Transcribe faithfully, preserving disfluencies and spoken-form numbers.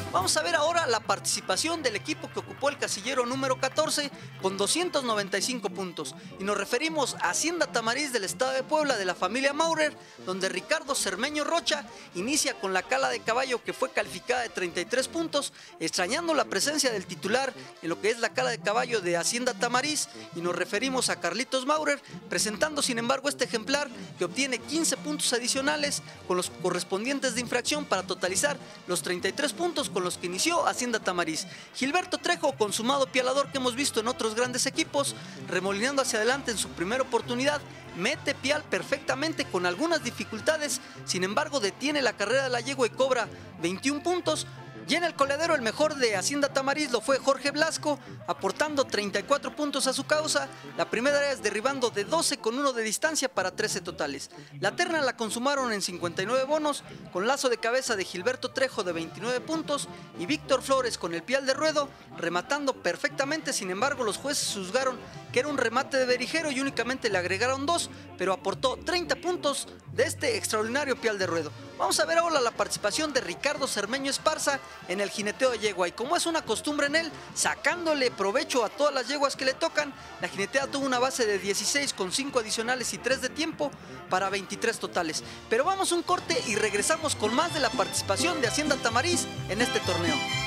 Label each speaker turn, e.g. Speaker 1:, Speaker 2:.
Speaker 1: Vamos a ver ahora la participación del equipo que ocupó el casillero número catorce con doscientos noventa y cinco puntos. Y nos referimos a Hacienda Tamariz del estado de Puebla, de la familia Maurer, donde Ricardo Cermeño Rocha inicia con la cala de caballo que fue calificada de treinta y tres puntos, extrañando la presencia del titular en lo que es la cala de caballo de Hacienda Tamariz. Y nos referimos a Carlitos Maurer, presentando sin embargo este ejemplar que obtiene quince puntos adicionales con los correspondientes de infracción para totalizar los treinta y tres puntos con los que inició Hacienda Tamariz. Gilberto Trejo, consumado pialador que hemos visto en otros grandes equipos, remolinando hacia adelante en su primera oportunidad, mete pial perfectamente con algunas dificultades, sin embargo detiene la carrera de la yegua y cobra veintiún puntos. Y en el coladero el mejor de Hacienda Tamariz lo fue Jorge Blasco, aportando treinta y cuatro puntos a su causa. La primera es derribando de doce con uno de distancia para trece totales. La terna la consumaron en cincuenta y nueve bonos, con lazo de cabeza de Gilberto Trejo de veintinueve puntos y Víctor Flores con el pial de ruedo, rematando perfectamente. Sin embargo, los jueces juzgaron que era un remate de berijero y únicamente le agregaron dos, pero aportó treinta puntos de este extraordinario pial de ruedo. Vamos a ver ahora la participación de Ricardo Cermeño Esparza en el jineteo de yegua, y como es una costumbre en él, sacándole provecho a todas las yeguas que le tocan, la jinetea tuvo una base de dieciséis con cinco adicionales y tres de tiempo para veintitrés totales. Pero vamos a un corte y regresamos con más de la participación de Hacienda Tamariz en este torneo.